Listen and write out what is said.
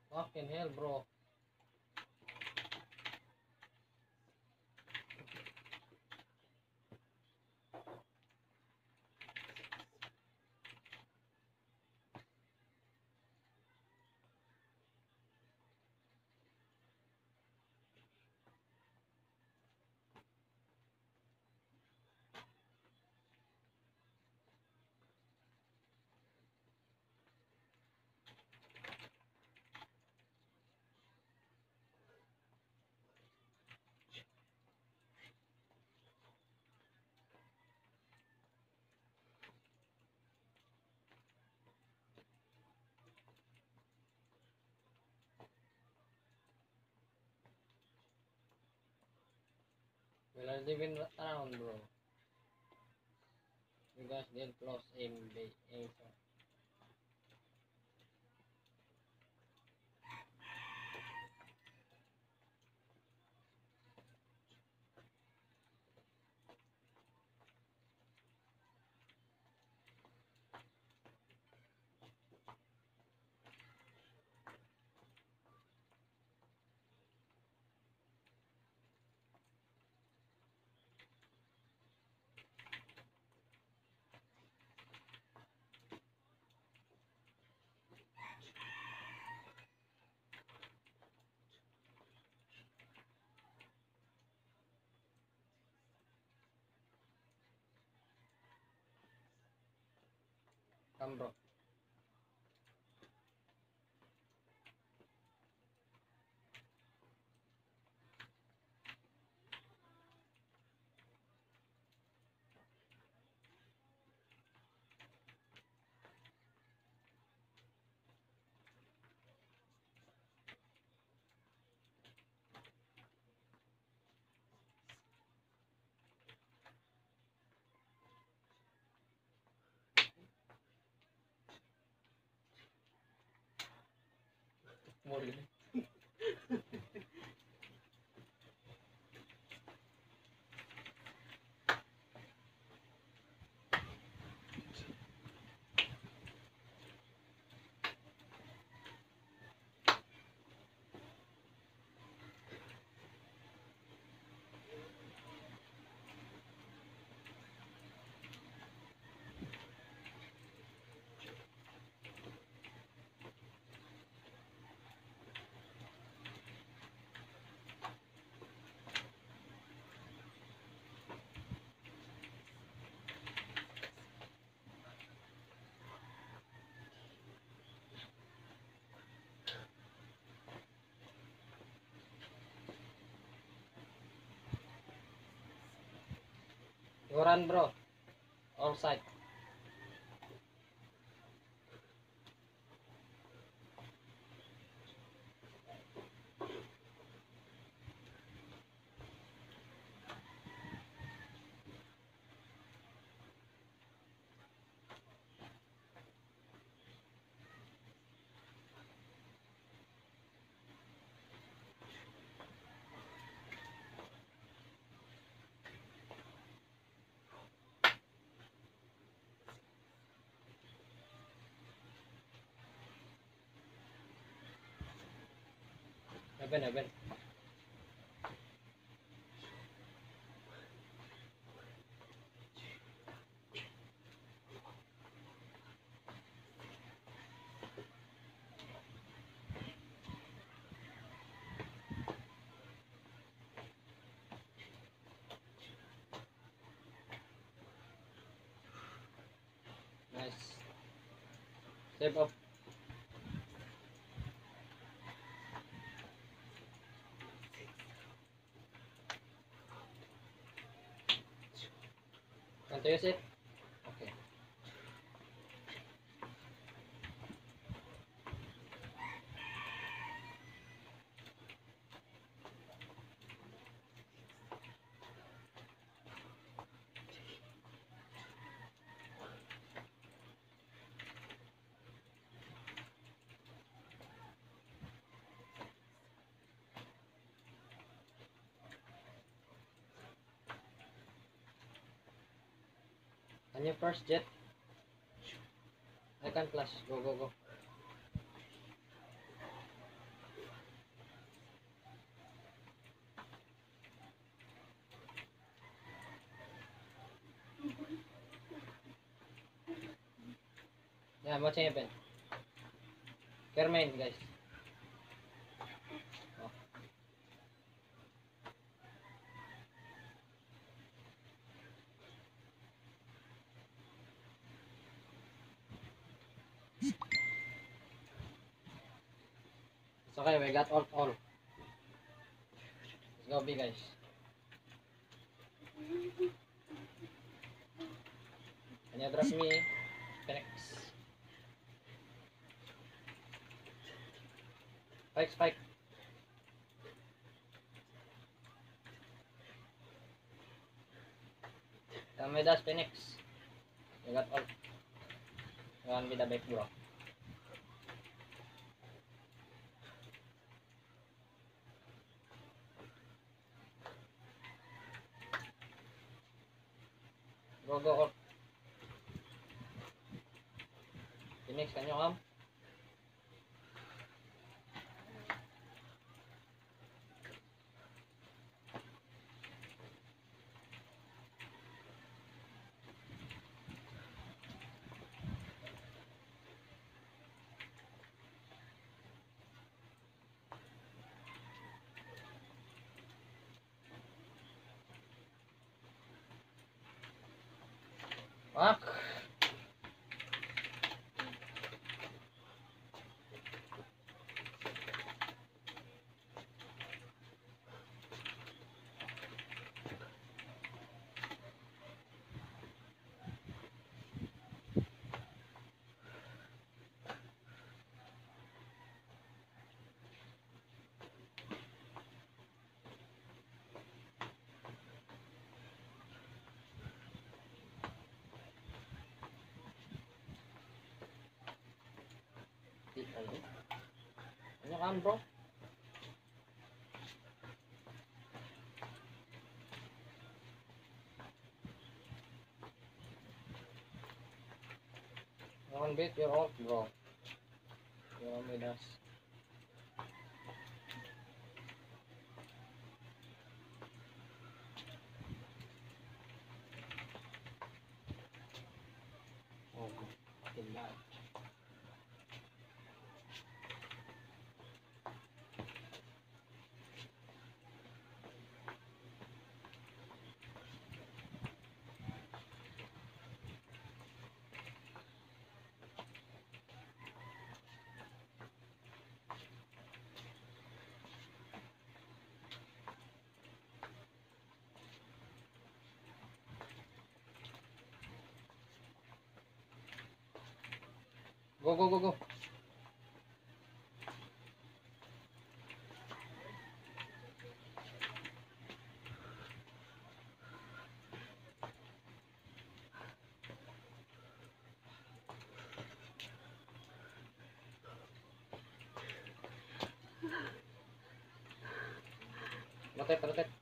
Fucking hell, bro. Will I live in around, bro? You guys didn't close aim the answer. Come, bro. More gini. You run, bro. All side. Eben. Nice. Save up. Want to use it? Okay. Can you first jet? I can flash. Go. Yeah, what's happen? Carmine, guys. Oh. It's okay, we got all. Let's go, B, guys. Can you drop me? Phoenix. Spike. Come with us, Phoenix. We got all. You want me the back, bro? Go, all. Phoenix, can you come? Fuck. Can you come, bro? You want beat your ult, bro? You want with us? Oh, fucking bad. Go. Rotate.